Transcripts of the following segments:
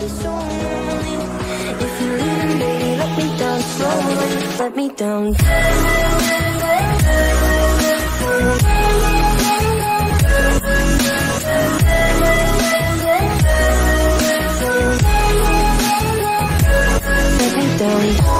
this only. If you leave, baby, let me down slowly. Let me down. Let me down.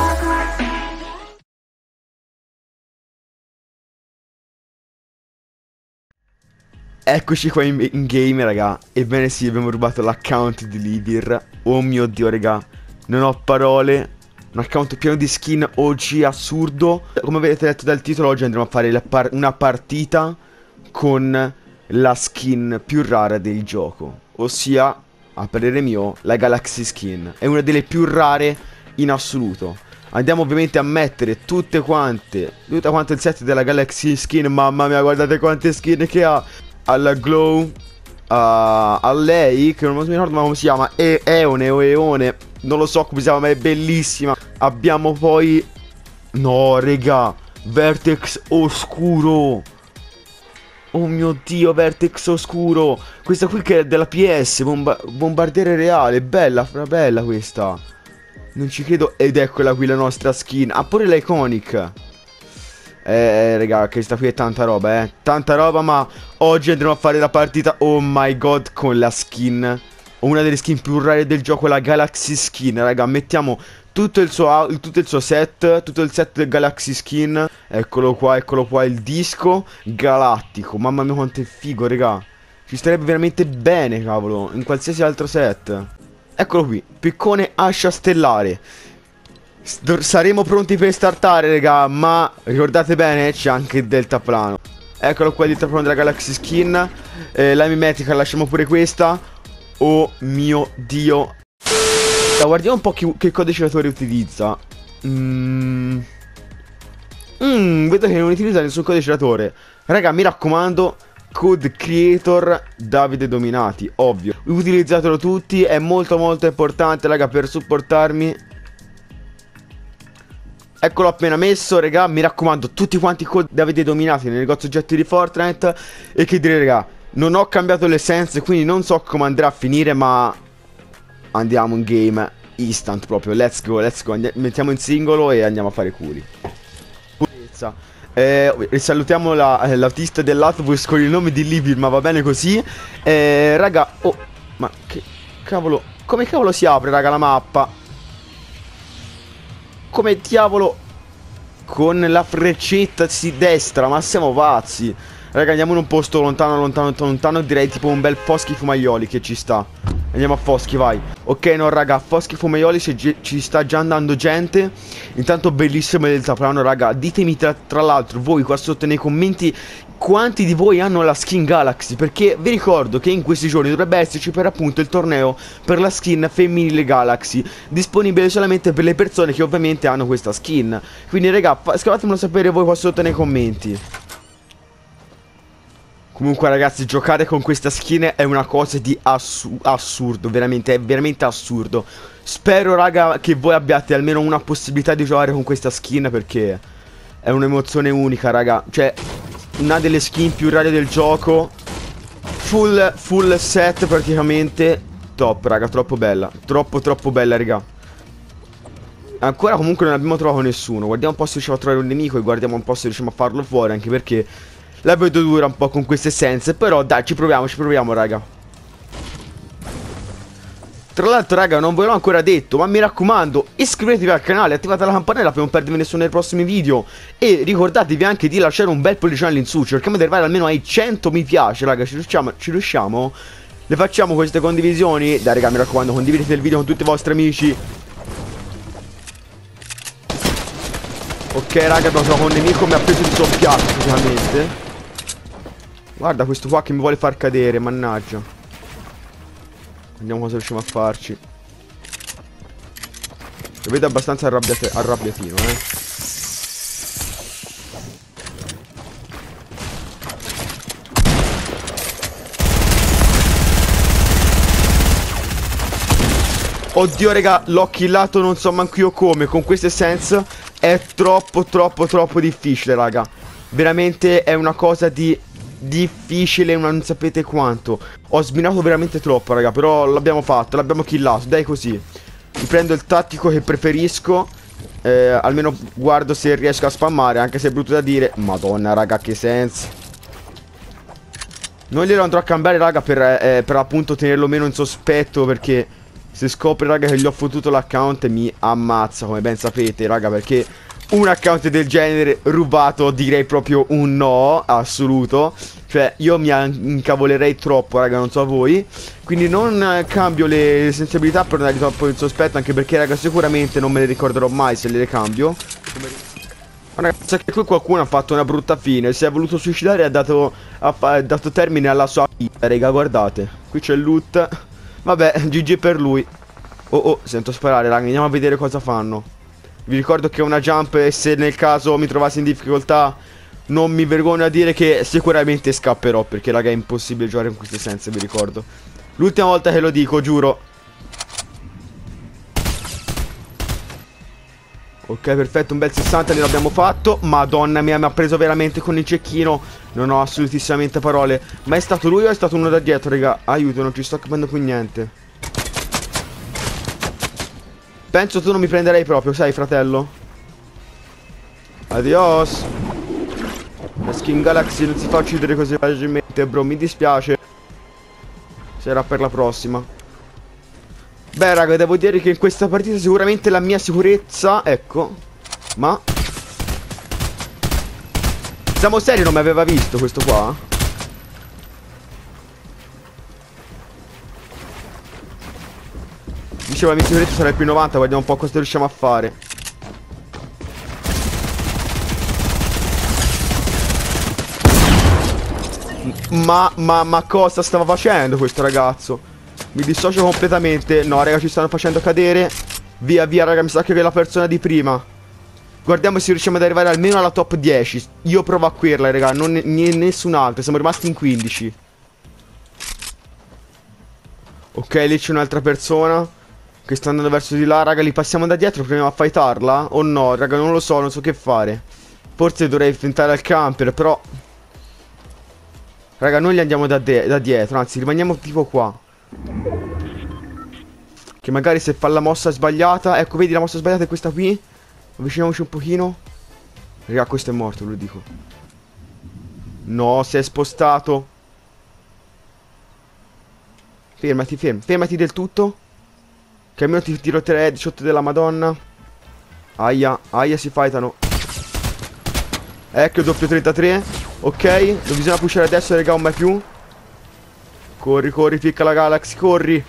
Eccoci qua in game, raga. Ebbene sì, abbiamo rubato l'account di Livir. Oh mio Dio, raga, non ho parole. Un account pieno di skin OG assurdo. Come avete letto dal titolo, oggi andremo a fare una partita con la skin più rara del gioco, ossia, a parere mio, la Galaxy Skin. È una delle più rare in assoluto. Andiamo ovviamente a mettere tutto quanto il set della Galaxy Skin. Mamma mia, guardate quante skin che ha. Alla Glow, a lei, che non mi ricordo come si chiama, Eone o Eone, non lo so come si chiama, ma è bellissima. Abbiamo poi, no raga, Vertex Oscuro. Oh mio Dio, Vertex Oscuro. Questa qui che è della PS, bombardiere reale, bella, bella questa. Non ci credo. Ed eccola qui la nostra skin. Ha pure la Iconic. Raga, questa qui è tanta roba, tanta roba, ma oggi andremo a fare la partita, oh my god, con la skin, una delle skin più rare del gioco, la Galaxy Skin. Raga, mettiamo tutto il set, tutto il set del Galaxy Skin. Eccolo qua, il disco galattico. Mamma mia quanto è figo, raga. Ci starebbe veramente bene, cavolo, in qualsiasi altro set. Eccolo qui, piccone ascia stellare. Saremo pronti per startare, raga, ma ricordate bene, c'è anche il deltaplano. Eccolo qua il deltaplano della Galaxy Skin. La mimetica, lasciamo pure questa. Oh mio Dio. Guardiamo un po' che codiciatore utilizza. Vedo che non utilizza nessun codiciatore. Raga, mi raccomando, code creator Davide Dominati, ovvio. Utilizzatelo tutti, è molto molto importante, raga, per supportarmi. Eccolo appena messo, raga, mi raccomando, tutti quanti code Davide Dominati nel negozio oggetti di Fortnite. E che dire, raga, non ho cambiato le essenze, quindi non so come andrà a finire, ma andiamo in game instant proprio, let's go, mettiamo in singolo e andiamo a fare culi. Risalutiamo l'autista dell'autobus con il nome di Livir, ma va bene così. Raga, oh, ma che cavolo, come cavolo si apre, raga, la mappa? Come diavolo? Con la freccetta si destra, ma siamo pazzi. Raga, andiamo in un posto lontano, direi tipo un bel Foschi Fumaioli che ci sta. Andiamo a Foschi, vai. Ok, no raga, a Foschi Fumaioli ci sta già andando gente. Intanto bellissimo il deltaplano, raga. Ditemi tra l'altro voi qua sotto nei commenti quanti di voi hanno la skin Galaxy, perché vi ricordo che in questi giorni dovrebbe esserci per appunto il torneo per la skin femminile Galaxy, disponibile solamente per le persone che ovviamente hanno questa skin. Quindi raga, scrivetemelo sapere voi qua sotto nei commenti. Comunque ragazzi, giocare con questa skin è una cosa di assurdo, veramente, è veramente assurdo. Spero raga che voi abbiate almeno una possibilità di giocare con questa skin, perché è un'emozione unica, raga. Cioè, una delle skin più rare del gioco. Full set praticamente. Top, raga, troppo bella. Troppo bella, raga. Ancora comunque non abbiamo trovato nessuno. Guardiamo un po' se riusciamo a trovare un nemico e guardiamo un po' se riusciamo a farlo fuori, anche perché la vedo dura un po' con queste essenze. Però dai, ci proviamo, raga. Tra l'altro, raga, non ve l'ho ancora detto, ma mi raccomando, iscrivetevi al canale, attivate la campanella per non perdervi nessuno dei prossimi video. E ricordatevi anche di lasciare un bel pollice in su. Cerchiamo di arrivare almeno ai 100 mi piace, raga. Ci riusciamo? Le facciamo queste condivisioni? Dai, raga, mi raccomando, condividete il video con tutti i vostri amici. Ok, raga, abbiamo trovato un nemico, mi ha preso di soffiato praticamente. Guarda questo qua che mi vuole far cadere, mannaggia. Vediamo cosa riusciamo a farci. Lo vedo abbastanza arrabbiatino, Oddio, raga, l'ho killato non so manco io come. Con queste essenze è troppo difficile, raga. Veramente è una cosa di difficile, non sapete quanto. Ho sminato veramente troppo, raga, però l'abbiamo fatto, l'abbiamo killato, dai così. Mi prendo il tattico che preferisco. Almeno guardo se riesco a spammare, anche se è brutto da dire. Madonna, raga, che senso. Non glielo andrò a cambiare, raga, per appunto tenerlo meno in sospetto, perché se scopre, raga, che gli ho fottuto l'account mi ammazza, come ben sapete, raga, perché un account del genere rubato direi proprio un no assoluto. Cioè io mi incavolerei troppo, raga, non so voi. Quindi non cambio le sensibilità per andare troppo in sospetto, anche perché, raga, sicuramente non me le ricorderò mai se le cambio. Ma ragazzi, che qui qualcuno ha fatto una brutta fine. Si è voluto suicidare e ha dato termine alla sua vita, raga, guardate. Qui c'è il loot. Vabbè, GG per lui. Oh oh, sento sparare, raga, andiamo a vedere cosa fanno. Vi ricordo che è una jump e se nel caso mi trovassi in difficoltà non mi vergogno a dire che sicuramente scapperò, perché, raga, è impossibile giocare in questo senso, vi ricordo. L'ultima volta che lo dico, giuro. Ok, perfetto, un bel 60 gliel'abbiamo fatto. Madonna mia, mi ha preso veramente con il cecchino. Non ho assolutissimamente parole. Ma è stato lui o è stato uno da dietro, raga? Aiuto, non ci sto capendo più niente. Penso tu non mi prenderei proprio, sai, fratello. Adios. La Skin Galaxy non si fa uccidere così facilmente, bro, mi dispiace. Sarà per la prossima. Beh, raga, devo dire che in questa partita sicuramente la mia sicurezza, ecco. Ma siamo seri, non mi aveva visto questo qua? Dicevo la mia sicurezza sarà il più 90, guardiamo un po' cosa riusciamo a fare. Ma cosa stava facendo questo ragazzo? Mi dissocio completamente. No, raga, ci stanno facendo cadere. Via, via, raga, mi sa che è la persona di prima. Guardiamo se riusciamo ad arrivare almeno alla top 10. Io provo a querla, raga, non nessun altro. Siamo rimasti in 15. Ok, lì c'è un'altra persona che sta andando verso di là, raga. Li passiamo da dietro, proviamo a fightarla. O no, raga, non lo so, non so che fare. Forse dovrei tentare al camper, però raga, noi gli andiamo da dietro. Anzi, rimaniamo tipo qua, che magari se fa la mossa sbagliata. Ecco, vedi, la mossa sbagliata è questa qui. Avviciniamoci un pochino. Raga, questo è morto, ve lo dico. No, si è spostato. Fermati, fermati del tutto, che almeno ti tiro 3 headshot della Madonna. Aia, aia, si fightano. Ecco il doppio 33. Ok, non bisogna pushare adesso, raga, mai più. Corri, corri, picca la Galaxy, corri.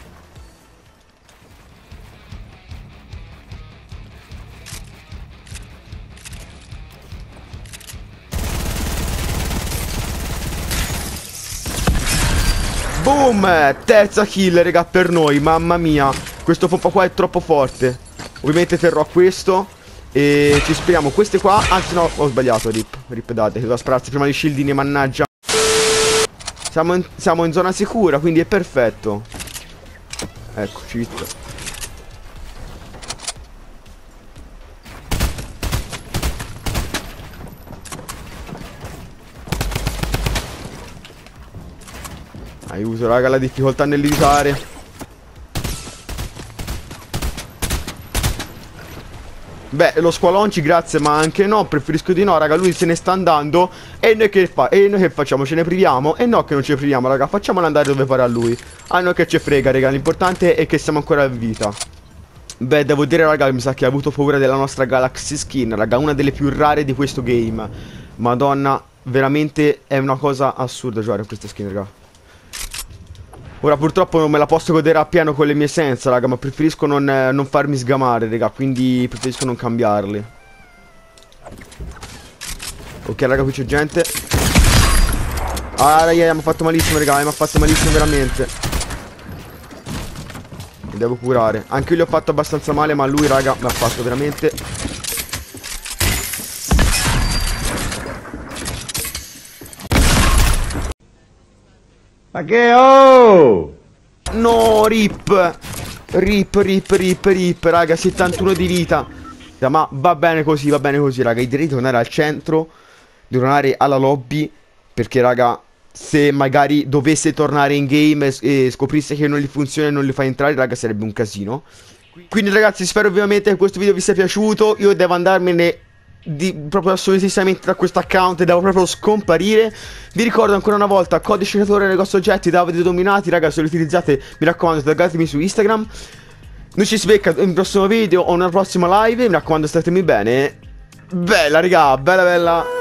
Boom! Terza kill, raga, per noi, mamma mia. Questo pompa qua è troppo forte. Ovviamente terrò a questo e ci speriamo. Queste qua, anzi no, ho sbagliato, rip date, devo spararsi prima gli shieldini, mannaggia. Siamo in zona sicura, quindi è perfetto. Ecco, cheat. Aiuto, raga, la difficoltà nell'editare. Beh, lo squalonci, grazie, ma anche no, preferisco di no, raga, lui se ne sta andando. E noi che facciamo? Ce ne priviamo? E no che non ce ne priviamo, raga, facciamolo andare dove pare a lui. A noi che ci frega, raga, l'importante è che siamo ancora in vita. Beh, devo dire, raga, mi sa che ha avuto paura della nostra Galaxy Skin, raga, una delle più rare di questo game. Madonna, veramente è una cosa assurda giocare con queste skin, raga. Ora purtroppo non me la posso godere appieno con le mie senza, raga, ma preferisco non farmi sgamare, raga, quindi preferisco non cambiarle. Ok, raga, qui c'è gente. Ah, raga, mi ha fatto malissimo, raga, mi ha fatto malissimo veramente. Mi devo curare. Anche io gli ho fatto abbastanza male, ma lui, raga, mi ha fatto veramente. Ma che oh! No, rip, raga, 71 di vita. Ma va bene così, raga. Io direi di tornare al centro, di tornare alla lobby, perché, raga, se magari dovesse tornare in game e scoprisse che non gli funziona e non li fa entrare, raga, sarebbe un casino. Quindi ragazzi, spero ovviamente che questo video vi sia piaciuto. Io devo andarmene proprio assolutissimamente da questo account, devo proprio scomparire. Vi ricordo ancora una volta, codice creatore negozio oggetti, Davide Dominati, raga, se lo utilizzate mi raccomando taggatemi su Instagram. Noi ci si becca in un prossimo video o una prossima live, mi raccomando statemi bene. Bella raga, bella bella.